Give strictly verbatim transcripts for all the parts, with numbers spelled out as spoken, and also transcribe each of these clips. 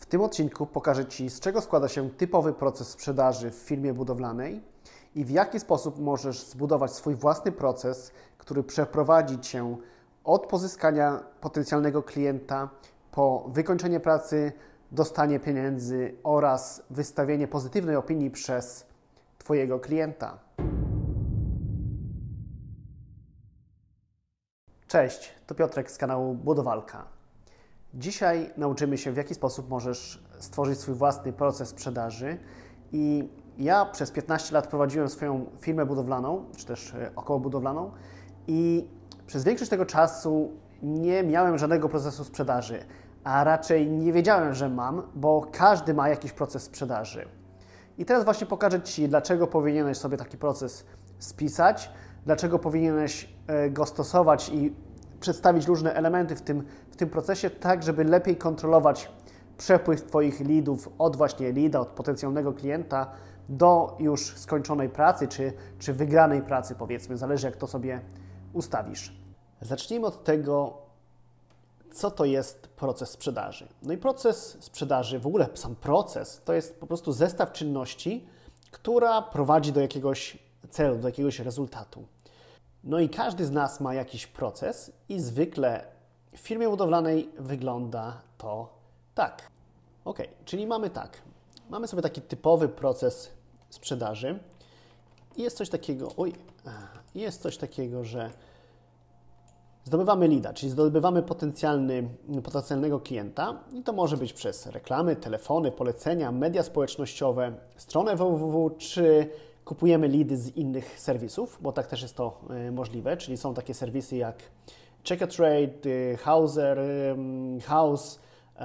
tym odcinku pokażę Ci, z czego składa się typowy proces sprzedaży w firmie budowlanej i w jaki sposób możesz zbudować swój własny proces, który przeprowadzi Cię od pozyskania potencjalnego klienta po wykończenie pracy, dostanie pieniędzy oraz wystawienie pozytywnej opinii przez Twojego klienta. Cześć, to Piotrek z kanału Budowalka. Dzisiaj nauczymy się, w jaki sposób możesz stworzyć swój własny proces sprzedaży. I ja przez piętnaście lat prowadziłem swoją firmę budowlaną, czy też około budowlaną, i przez większość tego czasu nie miałem żadnego procesu sprzedaży, a raczej nie wiedziałem, że mam, bo każdy ma jakiś proces sprzedaży. I teraz właśnie pokażę Ci, dlaczego powinieneś sobie taki proces spisać, dlaczego powinieneś go stosować i przedstawić różne elementy w tym, w tym procesie, tak żeby lepiej kontrolować przepływ Twoich leadów od właśnie leada, od potencjalnego klienta do już skończonej pracy, czy, czy wygranej pracy, powiedzmy, zależy jak to sobie ustawisz. Zacznijmy od tego, co to jest proces sprzedaży. No i proces sprzedaży, w ogóle sam proces, to jest po prostu zestaw czynności, która prowadzi do jakiegoś celu, do jakiegoś rezultatu. No i każdy z nas ma jakiś proces i zwykle w firmie budowlanej wygląda to tak. Ok, czyli mamy tak. Mamy sobie taki typowy proces sprzedaży i jest coś takiego, oj, jest coś takiego, że zdobywamy leada, czyli zdobywamy potencjalny, potencjalnego klienta i to może być przez reklamy, telefony, polecenia, media społecznościowe, stronę www, czy kupujemy leady z innych serwisów, bo tak też jest to y, możliwe, czyli są takie serwisy jak Checkatrade, y, Houser, y, House, y,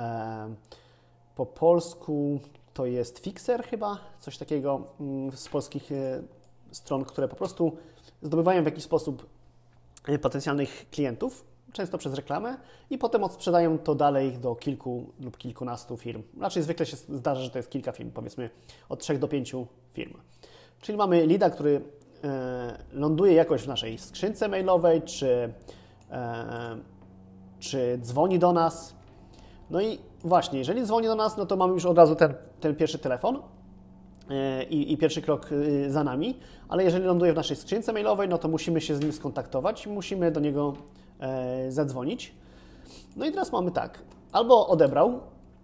po polsku to jest Fixer chyba, coś takiego y, z polskich y, stron, które po prostu zdobywają w jakiś sposób y, potencjalnych klientów, często przez reklamę i potem odsprzedają to dalej do kilku lub kilkunastu firm. Raczej zwykle się zdarza, że to jest kilka firm, powiedzmy od trzech do pięciu firm. Czyli mamy leada, który e, ląduje jakoś w naszej skrzynce mailowej, czy, e, czy dzwoni do nas. No i właśnie, jeżeli dzwoni do nas, no to mamy już od razu ten, ten pierwszy telefon e, i, i pierwszy krok e, za nami, ale jeżeli ląduje w naszej skrzynce mailowej, no to musimy się z nim skontaktować, musimy do niego e, zadzwonić. No i teraz mamy tak, albo odebrał,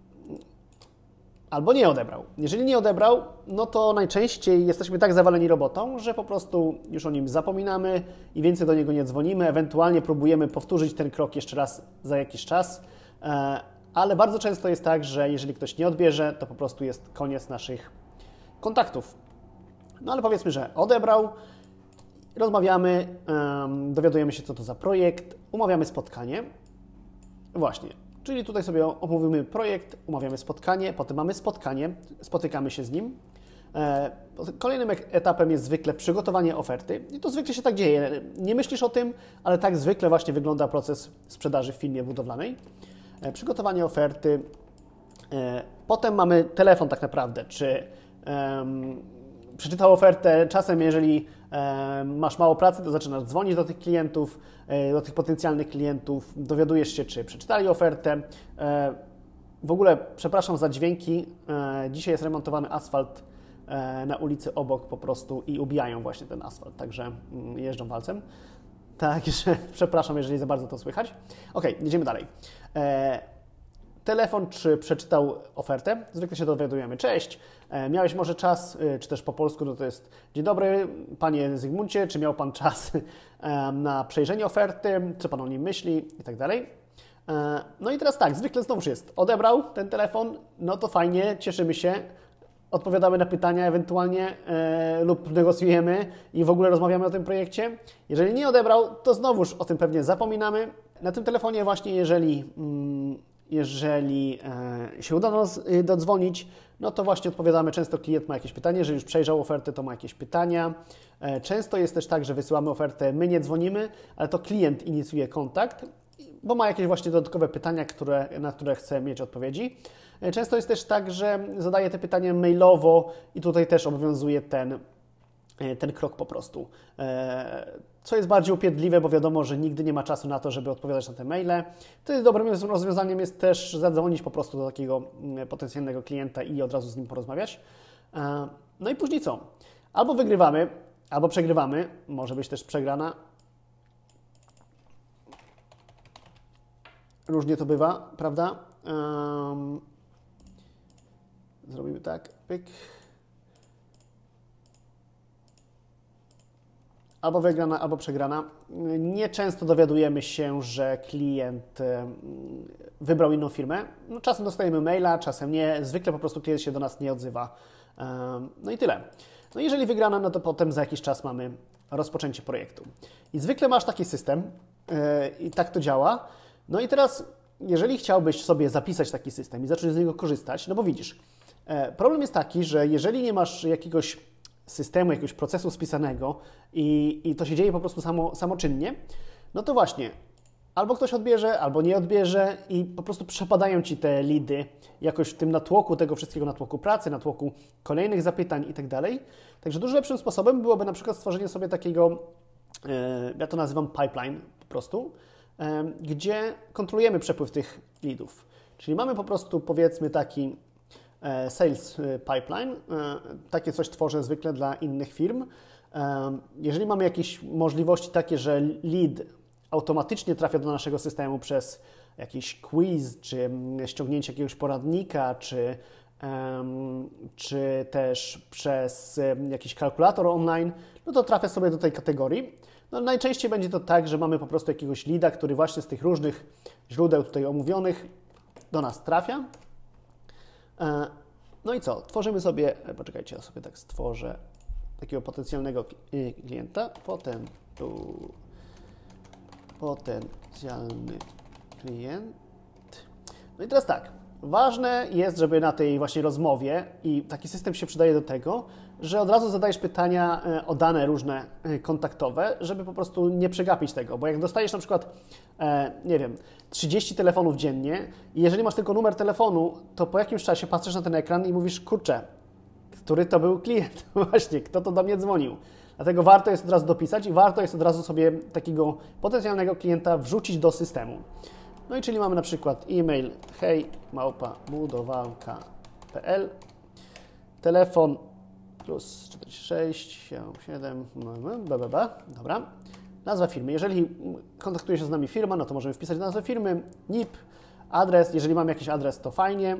albo nie odebrał. Jeżeli nie odebrał, no to najczęściej jesteśmy tak zawaleni robotą, że po prostu już o nim zapominamy i więcej do niego nie dzwonimy, ewentualnie próbujemy powtórzyć ten krok jeszcze raz za jakiś czas, ale bardzo często jest tak, że jeżeli ktoś nie odbierze, to po prostu jest koniec naszych kontaktów. No ale powiedzmy, że odebrał, rozmawiamy, dowiadujemy się, co to za projekt, umawiamy spotkanie. Właśnie. Czyli tutaj sobie omówimy projekt, umawiamy spotkanie, potem mamy spotkanie, spotykamy się z nim. Kolejnym etapem jest zwykle przygotowanie oferty i to zwykle się tak dzieje. Nie myślisz o tym, ale tak zwykle właśnie wygląda proces sprzedaży w firmie budowlanej. Przygotowanie oferty, potem mamy telefon tak naprawdę, czy um, przeczytał ofertę, czasem jeżeli um, masz mało pracy, to zaczynasz dzwonić do tych klientów, do tych potencjalnych klientów, dowiadujesz się, czy przeczytali ofertę. W ogóle, przepraszam za dźwięki, dzisiaj jest remontowany asfalt na ulicy obok po prostu i ubijają właśnie ten asfalt, także jeżdżą walcem. Także przepraszam, jeżeli za bardzo to słychać. Ok, jedziemy dalej. Telefon, czy przeczytał ofertę? Zwykle się dowiadujemy. Cześć, miałeś może czas, czy też po polsku no to jest dzień dobry, panie Zygmuncie, czy miał pan czas na przejrzenie oferty, co pan o nim myśli i tak dalej. No i teraz tak, zwykle znowuż jest, odebrał ten telefon, no to fajnie, cieszymy się, odpowiadamy na pytania ewentualnie e, lub negocjujemy i w ogóle rozmawiamy o tym projekcie. Jeżeli nie odebrał, to znowuż o tym pewnie zapominamy. Na tym telefonie właśnie, jeżeli... Mm, Jeżeli e, się uda nas y, dodzwonić, no to właśnie odpowiadamy. Często klient ma jakieś pytanie, jeżeli już przejrzał ofertę, to ma jakieś pytania. E, często jest też tak, że wysyłamy ofertę, my nie dzwonimy, ale to klient inicjuje kontakt, bo ma jakieś właśnie dodatkowe pytania, które, na które chce mieć odpowiedzi. E, często jest też tak, że zadaje te pytania mailowo i tutaj też obowiązuje ten ten krok po prostu. Co jest bardziej upierdliwe, bo wiadomo, że nigdy nie ma czasu na to, żeby odpowiadać na te maile. Wtedy dobrym rozwiązaniem jest też zadzwonić po prostu do takiego potencjalnego klienta i od razu z nim porozmawiać. No i później co? Albo wygrywamy, albo przegrywamy. Może być też przegrana. Różnie to bywa, prawda? Um, zrobimy tak, pyk. Albo wygrana, albo przegrana. Nieczęsto dowiadujemy się, że klient wybrał inną firmę. No, czasem dostajemy maila, czasem nie. Zwykle po prostu klient się do nas nie odzywa. No i tyle. No jeżeli wygrana, no to potem za jakiś czas mamy rozpoczęcie projektu. I zwykle masz taki system i tak to działa. No i teraz, jeżeli chciałbyś sobie zapisać taki system i zacząć z niego korzystać, no bo widzisz, problem jest taki, że jeżeli nie masz jakiegoś systemu, jakiegoś procesu spisanego i, i to się dzieje po prostu samo, samoczynnie, no to właśnie albo ktoś odbierze, albo nie odbierze i po prostu przepadają Ci te lidy jakoś w tym natłoku tego wszystkiego, natłoku pracy, natłoku kolejnych zapytań i tak dalej. Także dużo lepszym sposobem byłoby na przykład stworzenie sobie takiego, e, ja to nazywam pipeline po prostu, e, gdzie kontrolujemy przepływ tych lidów. Czyli mamy po prostu powiedzmy taki sales pipeline. Takie coś tworzę zwykle dla innych firm. Jeżeli mamy jakieś możliwości takie, że lead automatycznie trafia do naszego systemu przez jakiś quiz, czy ściągnięcie jakiegoś poradnika, czy, czy też przez jakiś kalkulator online, no to trafia sobie do tej kategorii. No, najczęściej będzie to tak, że mamy po prostu jakiegoś leada, który właśnie z tych różnych źródeł tutaj omówionych do nas trafia. No i co? Tworzymy sobie, poczekajcie, ja sobie tak stworzę takiego potencjalnego klienta. Potem tu potencjalny klient. No i teraz tak, ważne jest, żeby na tej właśnie rozmowie, i taki system się przydaje do tego, że od razu zadajesz pytania o dane różne kontaktowe, żeby po prostu nie przegapić tego, bo jak dostajesz na przykład, nie wiem, trzydzieści telefonów dziennie i jeżeli masz tylko numer telefonu, to po jakimś czasie patrzysz na ten ekran i mówisz, kurczę, który to był klient? Właśnie, kto to do mnie dzwonił? Dlatego warto jest od razu dopisać i warto jest od razu sobie takiego potencjalnego klienta wrzucić do systemu. No i czyli mamy na przykład e-mail hej małpa budowalka kropka p l, telefon plus czterdzieści sześć siedem b b b, dobra. Nazwa firmy. Jeżeli kontaktuje się z nami firma, no to możemy wpisać nazwę firmy, N I P, adres. Jeżeli mamy jakiś adres, to fajnie.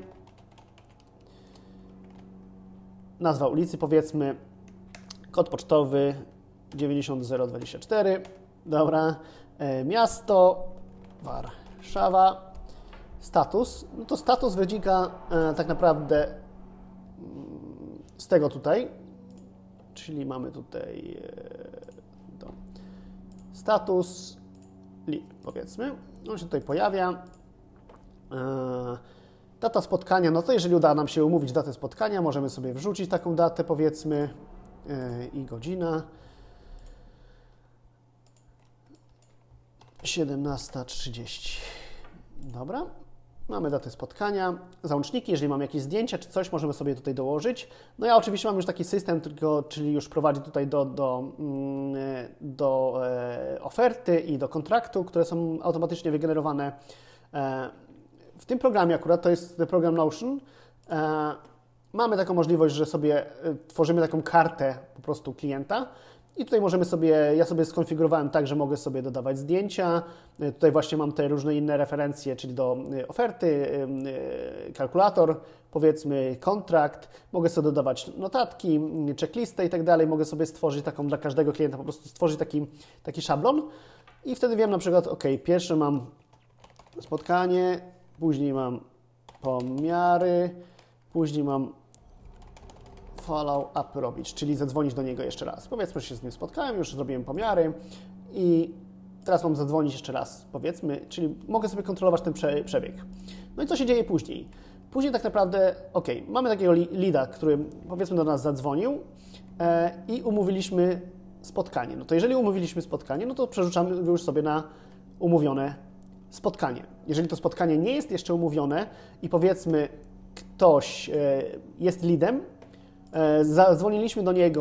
Nazwa ulicy, powiedzmy, kod pocztowy dziewięćdziesiąt zero dwadzieścia cztery, dobra. E, miasto, Warszawa. Status, no to status wynika e, tak naprawdę mm, z tego tutaj, czyli mamy tutaj e, to. Status, lead, powiedzmy, on się tutaj pojawia. E, data spotkania, no to jeżeli uda nam się umówić datę spotkania, możemy sobie wrzucić taką datę, powiedzmy, e, i godzina. siedemnasta trzydzieści. Dobra. Mamy datę spotkania, załączniki, jeżeli mamy jakieś zdjęcia czy coś, możemy sobie tutaj dołożyć. No ja oczywiście mam już taki system, tylko, czyli już prowadzi tutaj do, do, do e, oferty i do kontraktu, które są automatycznie wygenerowane. E, w tym programie akurat, to jest program Notion, e, mamy taką możliwość, że sobie tworzymy taką kartę po prostu klienta. I tutaj możemy sobie, ja sobie skonfigurowałem tak, że mogę sobie dodawać zdjęcia. Tutaj właśnie mam te różne inne referencje, czyli do oferty, kalkulator, powiedzmy kontrakt. Mogę sobie dodawać notatki, checklistę i tak dalej. Mogę sobie stworzyć taką dla każdego klienta, po prostu stworzyć taki, taki szablon. I wtedy wiem na przykład, ok, pierwsze mam spotkanie, później mam pomiary, później mam follow-up robić, czyli zadzwonić do niego jeszcze raz. Powiedzmy, że się z nim spotkałem, już zrobiłem pomiary i teraz mam zadzwonić jeszcze raz, powiedzmy, czyli mogę sobie kontrolować ten prze, przebieg. No i co się dzieje później? Później tak naprawdę, ok, mamy takiego leada, który powiedzmy do nas zadzwonił e, i umówiliśmy spotkanie. No to jeżeli umówiliśmy spotkanie, no to przerzucamy już sobie na umówione spotkanie. Jeżeli to spotkanie nie jest jeszcze umówione i powiedzmy ktoś e, jest leadem, zadzwoniliśmy do niego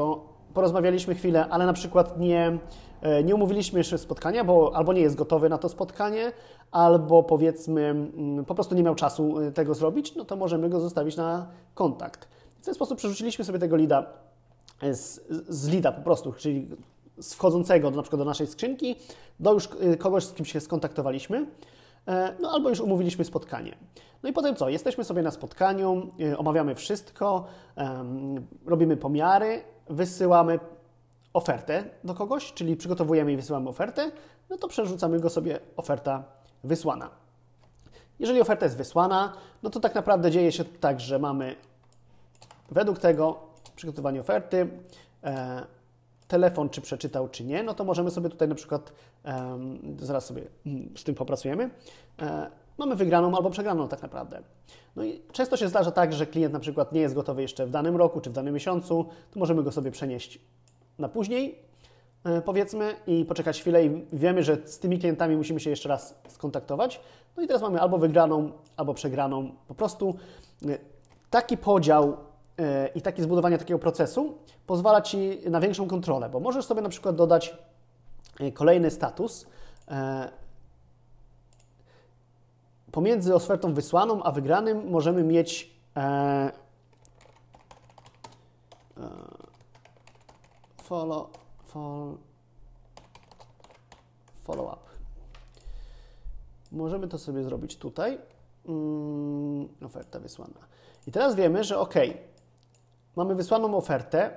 porozmawialiśmy chwilę, ale na przykład nie, nie umówiliśmy jeszcze spotkania, bo albo nie jest gotowy na to spotkanie, albo powiedzmy po prostu nie miał czasu tego zrobić, no to możemy go zostawić na kontakt. W ten sposób przerzuciliśmy sobie tego leada z, z leada po prostu, czyli z wchodzącego na przykład do naszej skrzynki, do już kogoś, z kim się skontaktowaliśmy, no albo już umówiliśmy spotkanie. No i potem co? Jesteśmy sobie na spotkaniu, omawiamy wszystko, robimy pomiary, wysyłamy ofertę do kogoś, czyli przygotowujemy i wysyłamy ofertę, no to przerzucamy go sobie oferta wysłana. Jeżeli oferta jest wysłana, no to tak naprawdę dzieje się tak, że mamy według tego przygotowanie oferty, e, telefon czy przeczytał, czy nie, no to możemy sobie tutaj na przykład, e, zaraz sobie z tym popracujemy, e, mamy wygraną albo przegraną tak naprawdę. No i często się zdarza tak, że klient na przykład nie jest gotowy jeszcze w danym roku czy w danym miesiącu, to możemy go sobie przenieść na później, e, powiedzmy, i poczekać chwilę i wiemy, że z tymi klientami musimy się jeszcze raz skontaktować. No i teraz mamy albo wygraną, albo przegraną. Po prostu e, taki podział e, i takie zbudowanie takiego procesu pozwala Ci na większą kontrolę, bo możesz sobie na przykład dodać e, kolejny status e, pomiędzy ofertą wysłaną a wygranym możemy mieć e, e, follow, follow, follow up. Możemy to sobie zrobić tutaj. Mm, oferta wysłana. I teraz wiemy, że ok, mamy wysłaną ofertę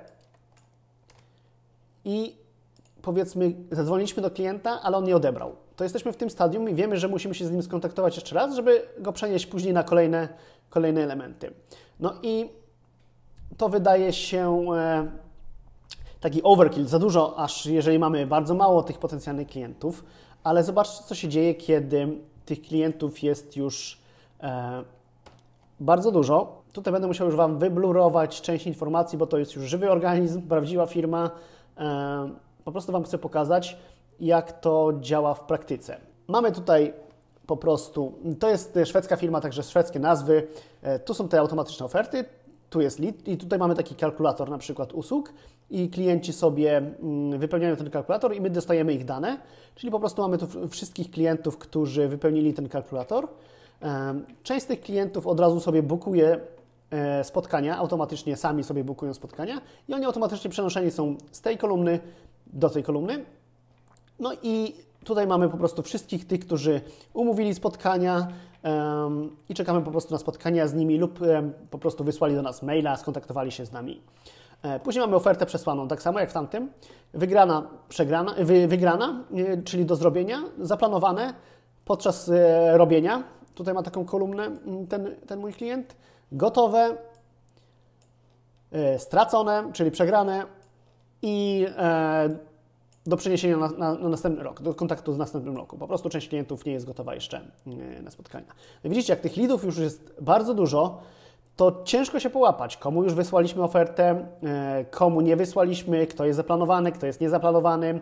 i powiedzmy zadzwoniliśmy do klienta, ale on nie odebrał. To jesteśmy w tym stadium i wiemy, że musimy się z nim skontaktować jeszcze raz, żeby go przenieść później na kolejne, kolejne elementy. No i to wydaje się e, taki overkill, za dużo, aż jeżeli mamy bardzo mało tych potencjalnych klientów, ale zobaczcie, co się dzieje, kiedy tych klientów jest już e, bardzo dużo. Tutaj będę musiał już Wam wyblurować część informacji, bo to jest już żywy organizm, prawdziwa firma. E, po prostu Wam chcę pokazać, jak to działa w praktyce. Mamy tutaj po prostu, to jest szwedzka firma, także szwedzkie nazwy. E, tu są te automatyczne oferty, tu jest lead i tutaj mamy taki kalkulator na przykład usług i klienci sobie wypełniają ten kalkulator i my dostajemy ich dane, czyli po prostu mamy tu wszystkich klientów, którzy wypełnili ten kalkulator. Część z tych klientów od razu sobie bukuje spotkania, automatycznie sami sobie bukują spotkania i oni automatycznie przenoszeni są z tej kolumny do tej kolumny. No i tutaj mamy po prostu wszystkich tych, którzy umówili spotkania um, i czekamy po prostu na spotkania z nimi lub um, po prostu wysłali do nas maila, skontaktowali się z nami. E, później mamy ofertę przesłaną, tak samo jak w tamtym. Wygrana, przegrana, wy, wygrana, e, czyli do zrobienia, zaplanowane podczas e, robienia. Tutaj ma taką kolumnę ten, ten mój klient. Gotowe, e, stracone, czyli przegrane i e, do przeniesienia na, na, na następny rok, do kontaktu z następnym roku. Po prostu część klientów nie jest gotowa jeszcze na spotkania. No widzicie, jak tych leadów już jest bardzo dużo, to ciężko się połapać, komu już wysłaliśmy ofertę, komu nie wysłaliśmy, kto jest zaplanowany, kto jest niezaplanowany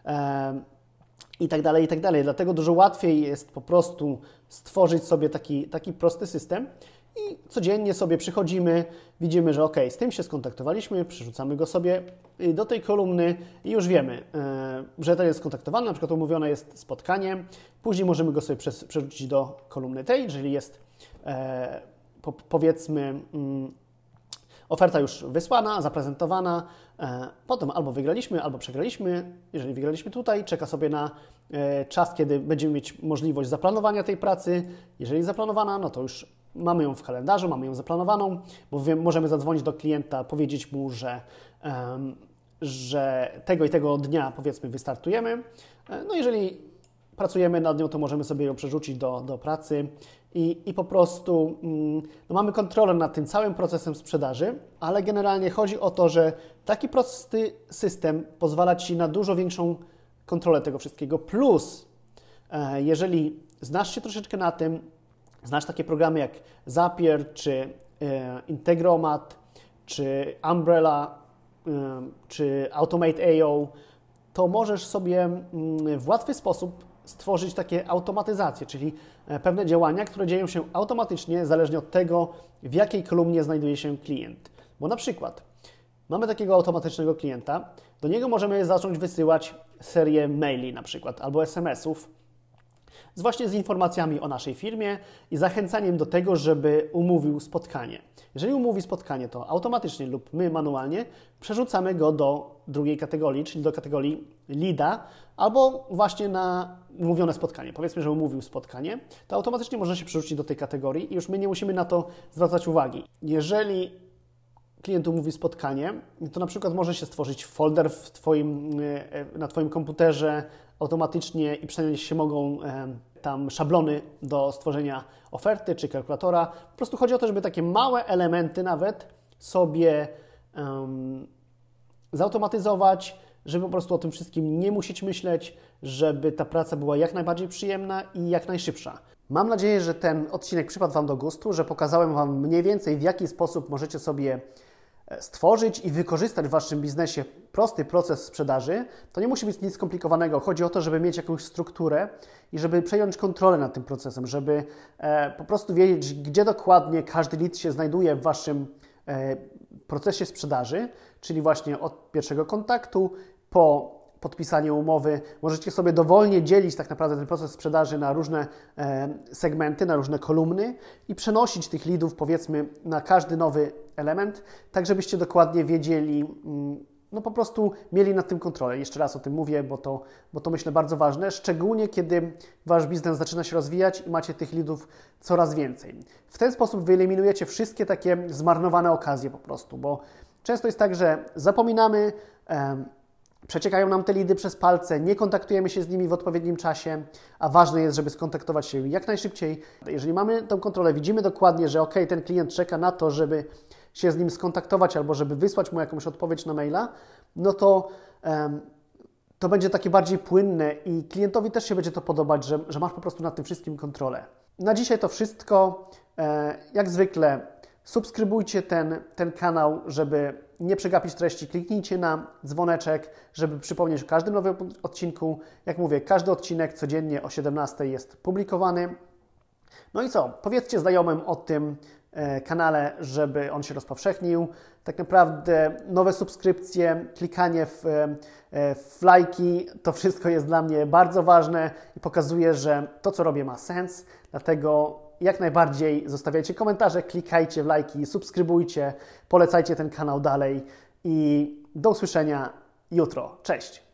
i tak dalej, i tak dalej. Dlatego dużo łatwiej jest po prostu stworzyć sobie taki, taki prosty system i codziennie sobie przychodzimy, widzimy, że ok, z tym się skontaktowaliśmy, przerzucamy go sobie do tej kolumny i już wiemy, że ten jest skontaktowany, na przykład umówione jest spotkanie, później możemy go sobie przerzucić do kolumny tej, jeżeli jest powiedzmy oferta już wysłana, zaprezentowana, potem albo wygraliśmy, albo przegraliśmy. Jeżeli wygraliśmy tutaj, czeka sobie na czas, kiedy będziemy mieć możliwość zaplanowania tej pracy. Jeżeli zaplanowana, no to już mamy ją w kalendarzu, mamy ją zaplanowaną, bo wiem, możemy zadzwonić do klienta, powiedzieć mu, że, um, że tego i tego dnia, powiedzmy, wystartujemy. No jeżeli pracujemy nad nią, to możemy sobie ją przerzucić do, do pracy i, i po prostu um, no mamy kontrolę nad tym całym procesem sprzedaży, ale generalnie chodzi o to, że taki prosty system pozwala Ci na dużo większą kontrolę tego wszystkiego, plus e, jeżeli znasz się troszeczkę na tym, znasz takie programy jak Zapier, czy e, Integromat, czy Umbrella, e, czy Automate A O, to możesz sobie m, w łatwy sposób stworzyć takie automatyzacje, czyli e, pewne działania, które dzieją się automatycznie, zależnie od tego, w jakiej kolumnie znajduje się klient. Bo na przykład mamy takiego automatycznego klienta, do niego możemy zacząć wysyłać serię maili na przykład albo es em esów z właśnie z informacjami o naszej firmie i zachęcaniem do tego, żeby umówił spotkanie. Jeżeli umówi spotkanie, to automatycznie lub my manualnie przerzucamy go do drugiej kategorii, czyli do kategorii leada, albo właśnie na umówione spotkanie. Powiedzmy, że umówił spotkanie, to automatycznie może się przerzucić do tej kategorii i już my nie musimy na to zwracać uwagi. Jeżeli klient umówi spotkanie, to na przykład może się stworzyć folder w twoim, na Twoim komputerze automatycznie i przenieść się mogą tam szablony do stworzenia oferty czy kalkulatora. Po prostu chodzi o to, żeby takie małe elementy nawet sobie um, zautomatyzować, żeby po prostu o tym wszystkim nie musieć myśleć, żeby ta praca była jak najbardziej przyjemna i jak najszybsza. Mam nadzieję, że ten odcinek przypadł Wam do gustu, że pokazałem Wam mniej więcej, w jaki sposób możecie sobie stworzyć i wykorzystać w Waszym biznesie prosty proces sprzedaży. To nie musi być nic skomplikowanego. Chodzi o to, żeby mieć jakąś strukturę i żeby przejąć kontrolę nad tym procesem, żeby e, po prostu wiedzieć, gdzie dokładnie każdy lead się znajduje w Waszym e, procesie sprzedaży, czyli właśnie od pierwszego kontaktu po podpisanie umowy. Możecie sobie dowolnie dzielić tak naprawdę ten proces sprzedaży na różne e, segmenty, na różne kolumny i przenosić tych leadów, powiedzmy, na każdy nowy element, tak żebyście dokładnie wiedzieli, mm, no po prostu mieli nad tym kontrolę. Jeszcze raz o tym mówię, bo to, bo to myślę bardzo ważne, szczególnie kiedy Wasz biznes zaczyna się rozwijać i macie tych leadów coraz więcej. W ten sposób wyeliminujecie wszystkie takie zmarnowane okazje po prostu, bo często jest tak, że zapominamy, e, przeciekają nam te lidy przez palce, nie kontaktujemy się z nimi w odpowiednim czasie, a ważne jest, żeby skontaktować się jak najszybciej. Jeżeli mamy tą kontrolę, widzimy dokładnie, że ok, ten klient czeka na to, żeby się z nim skontaktować albo żeby wysłać mu jakąś odpowiedź na maila, no to um, to będzie takie bardziej płynne i klientowi też się będzie to podobać, że, że masz po prostu nad tym wszystkim kontrolę. Na dzisiaj to wszystko. E, jak zwykle subskrybujcie ten, ten kanał, żeby nie przegapić treści. Kliknijcie na dzwoneczek, żeby przypomnieć o każdym nowym odcinku. Jak mówię, każdy odcinek codziennie o siedemnastej jest publikowany. No i co? Powiedzcie znajomym o tym e, kanale, żeby on się rozpowszechnił. Tak naprawdę nowe subskrypcje, klikanie w, e, w lajki, to wszystko jest dla mnie bardzo ważne i pokazuje, że to, co robię, ma sens. Dlatego jak najbardziej zostawiajcie komentarze, klikajcie w lajki, subskrybujcie, polecajcie ten kanał dalej i do usłyszenia jutro. Cześć!